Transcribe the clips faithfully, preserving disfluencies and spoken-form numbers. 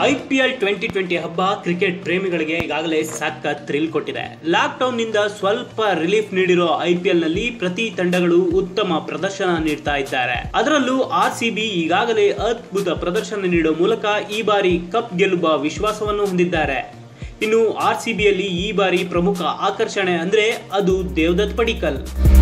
IPL twenty twenty ಹಬ್ಬ cricket ಪ್ರೇಮಿಗಳಿಗೆ ಈಗಾಗಲೇ ಸಖತ್ ಥ್ರಿಲ್ ಕೊಟ್ಟಿದೆ. ಲಾಕ್ ಡೌನ್ ನಿಂದ ಸ್ವಲ್ಪ ರಿಲೀಫ್ ನೀಡಿರೋ ಐಪಿಎಲ್ ನಲ್ಲಿ ಪ್ರತಿ ತಂಡಗಳು ಉತ್ತಮ ಪ್ರದರ್ಶನ ನೀಡ್ತಾ ಇದ್ದಾರೆ. ಅದರಲ್ಲೂ ಆರ್ ಸಿ ಬಿ ಈಗಾಗಲೇ ಅದ್ಭುತ ಪ್ರದರ್ಶನ ನೀಡುವ ಮೂಲಕ ಈ ಬಾರಿ ಕಪ್ ಗೆಲ್ಲುವ ವಿಶ್ವಾಸವನ್ನು ಹೊಂದಿದ್ದಾರೆ. ಇನ್ನು ಆರ್ ಸಿ ಬಿಯಲ್ಲಿ ಈ ಬಾರಿ ಪ್ರಮುಖ ಆಕರ್ಷಣೆ ಅಂದ್ರೆ ಅದು Devdutt Padikkal.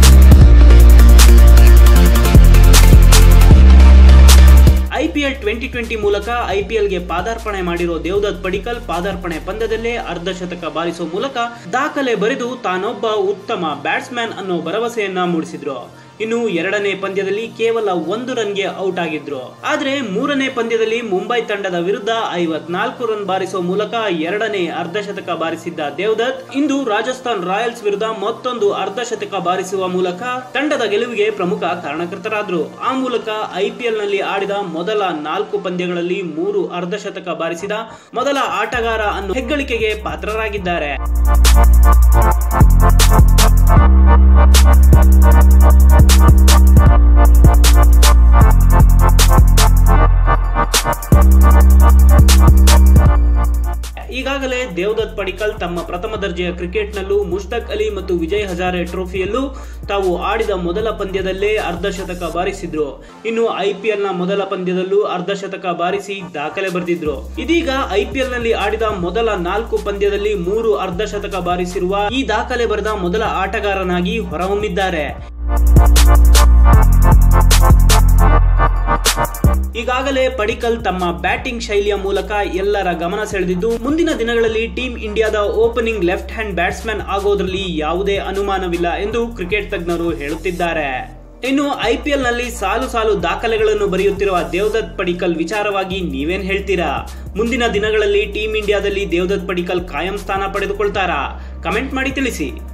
IPL twenty twenty ಮೂಲಕ ಐಪಿಎಲ್ಗೆ ಪಾದಾರ್ಪಣೆ ಮಾಡಿರೋ ದೇವದತ್ ಪಡಿಕ್ಕಲ್ ಪಾದಾರ್ಪಣೆ ಪಂದ್ಯದಲ್ಲೇ ಅರ್ಧ ಶತಕ ಬಾರಿಸುವ ಮೂಲಕ ದಾಖಲೆ ಬರೆದು ತಾನೊಬ್ಬ ಉತ್ತಮ ಬ್ಯಾಟ್ಸ್ಮನ್ ಅನ್ನೋ ಭರವಸೆಯನ್ನ ಮೂಡಿಸಿದ್ರು. ಇನ್ನು ಎರಡನೇ ಪಂದ್ಯದಲ್ಲಿ ಕೇವಲ ಒಂದು ರನ್ಗೆ ಔಟ್ ಆಗಿದ್ರು. ಆದ್ರೆ ಮೂರನೇ ಪಂದ್ಯದಲ್ಲಿ ಮುಂಬೈ ತಂಡದ ವಿರುದ್ಧ ಐವತ್ನಾಲ್ಕು ರನ್ ಬಾರಿಸುವ ಮೂಲಕ ಎರಡನೇ ಅರ್ಧ ಶತಕ ಬಾರಿಸಿದ್ದ ದೇವದತ್ ಇಂದು ರಾಜಸ್ಥಾನ್ ರಾಯಲ್ಸ್ ವಿರುದ್ಧ ಮತ್ತೊಂದು ಅರ್ಧ ಶತಕ ಬಾರಿಸುವ ಮೂಲಕ ತಂಡದ ಗೆಲುವಿಗೆ ಪ್ರಮುಖ ಕಾರಣಕರ್ತರಾದ್ರು. ಆ ಮೂಲಕ ಐಪಿಎಲ್ ನಲ್ಲಿ ಆಡಿದ ಮೊದಲ ನಾಲ್ಕು ಪಂದ್ಯಗಳಲ್ಲಿ ಮೂರು ಅರ್ಧ ಶತಕ ಬಾರಿಸಿದ ಮೊದಲ ಆಟಗಾರ ಅನ್ನೋ ಹೆಗ್ಗಳಿಕೆಗೆ ಪಾತ್ರರಾಗಿದ್ದಾರೆ. ಈಗಾಗಲೇ ದೇವದತ್ ಪಡಿಕ್ಕಲ್ ತಮ್ಮ ಪ್ರಥಮ ದರ್ಜೆಯ ಕ್ರಿಕೆಟ್ನಲ್ಲೂ ಮುಷ್ತಾಕ್ ಅಲಿ ಮತ್ತು ವಿಜಯ್ ಹಜಾರೆ ಟ್ರೋಫಿಯಲ್ಲೂ ತಾವು ಆಡಿದ ಮೊದಲ ಪಂದ್ಯದಲ್ಲೇ ಅರ್ಧ ಶತಕ ಬಾರಿಸಿದ್ರು. ಇನ್ನು ಐಪಿಎಲ್ ನ ಮೊದಲ ಪಂದ್ಯದಲ್ಲೂ ಅರ್ಧ ಶತಕ ಬಾರಿಸಿ ದಾಖಲೆ ಬರೆದಿದ್ರು. ಇದೀಗ ಐಪಿಎಲ್ ನಲ್ಲಿ ಆಡಿದ ಮೊದಲ ನಾಲ್ಕು ಪಂದ್ಯದಲ್ಲಿ ಮೂರು ಅರ್ಧ ಶತಕ ಬಾರಿಸಿರುವ ಈ ದಾಖಲೆ ಬರೆದ ಮೊದಲ ಆಟಗಾರನಾಗಿ ಹೊರಹೊಮ್ಮಿದ್ದಾರೆ. ಈಗಾಗಲೇ ಪಡಿಕ್ಕಲ್ ತಮ್ಮ ಬ್ಯಾಟಿಂಗ್ ಶೈಲಿಯ ಮೂಲಕ ಎಲ್ಲರ ಗಮನ ಸೆಳೆದಿದ್ದು, ಮುಂದಿನ ದಿನಗಳಲ್ಲಿ ಟೀಮ್ ಇಂಡಿಯಾದ ಓಪನಿಂಗ್ ಲೆಫ್ಟ್ ಹ್ಯಾಂಡ್ ಬ್ಯಾಟ್ಸ್ಮನ್ ಆಗೋದ್ರಲ್ಲಿ ಯಾವುದೇ ಅನುಮಾನವಿಲ್ಲ ಎಂದು ಕ್ರಿಕೆಟ್ ತಜ್ಞರು ಹೇಳುತ್ತಿದ್ದಾರೆ. ಇನ್ನು ಐಪಿಎಲ್ ನಲ್ಲಿ ಸಾಲು ಸಾಲು ದಾಖಲೆಗಳನ್ನು ಬರೆಯುತ್ತಿರುವ ದೇವದತ್ ಪಡಿಕ್ಕಲ್ ವಿಚಾರವಾಗಿ ನೀವೇನ್ ಹೇಳ್ತೀರಾ? ಮುಂದಿನ ದಿನಗಳಲ್ಲಿ ಟೀಮ್ ಇಂಡಿಯಾದಲ್ಲಿ ದೇವದತ್ ಪಡಿಕ್ಕಲ್ ಕಾಯಂ ಸ್ಥಾನ ಪಡೆದುಕೊಳ್ತಾರಾ? ಕಮೆಂಟ್ ಮಾಡಿ ತಿಳಿಸಿ.